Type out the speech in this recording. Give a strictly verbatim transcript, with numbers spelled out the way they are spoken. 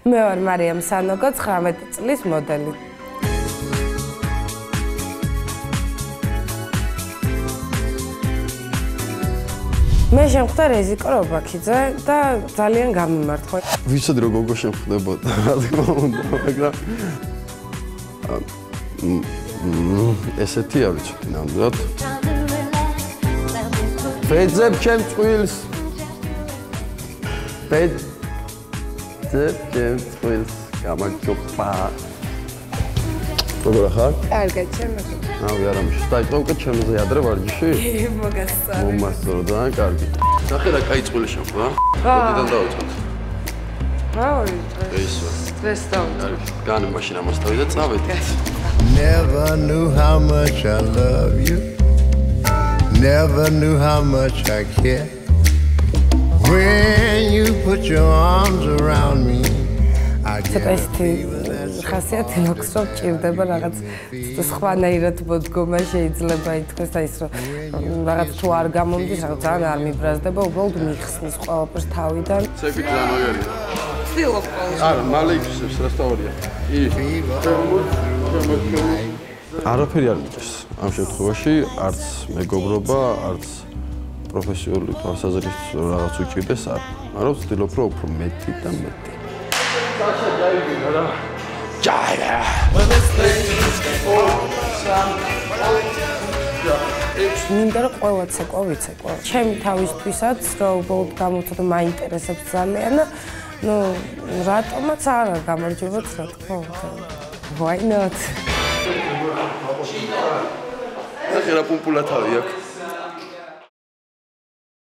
მე ვარ მარიამ სანოგო, ცხრამეტი წლის მოდელი. მე შემხვდა რეზიკო რობაქიძე და ძალიან გამიმართვა. ვიცოდი რომ გოგო შემხვდებოდა, რა თქმა უნდა, მაგრამ ესეთი არ ვიცოდი ნამდვილად. ფეძებ ჩემ წყვილს. ფეძებ ჩემ წყვილს. გამარჯობა. როგორ ხარ? კარგად, ჩემო. ავი არა მიშ. დაიწყო უკვე ჩემზე ადრე ვარჯიში? მოგასწორე. მომასწორო და კარგი. ნახე რა კაი წყვილი შემხვა? როდიდან დავიწყოთ? რა ორი დღეს. დღეს დავიწყოთ. კარგი. განი მაშინ ამას დავი და წავედით. Never knew how much I love you. Never knew how much I care. When you put your arms around me, I get a feeling that's ხასიათი მაქვს რომ ჭირდება რაღაც სხვანაირად მოდგომა შეიძლება ითქვას და ის რომ რაღაც თუ არ გამომდის რაღაც ძალიან არ მიბრაზდება უბრალოდ მიხსნის ყველაფერს თავიდან ცეკი ძანოიერია ვცდილობ ყოველთვის არა მალე იქცევს რასტავრია ი არაფერი არ მიჭირს ამ შემთხვევაში არც მეგობრობა არც პროფესიული თვალსაზრისით რაღაც უჭირდეს არ მაგრამ ვცდილობ რომ უფრო მეტი და მეტი Sasha Jayvi, რა. Jaya. მინდა რომ ყველა ცეკვა ვიცეკვა. ჩემი თავისთვისაც რომ უბრალოდ გამოცდა მაინტერესებს ძალიან. ნუ რატომაც არა გამარჯვებაც რა თქმა უნდა. Why not? ახლა პუმპულა თავი აქვს.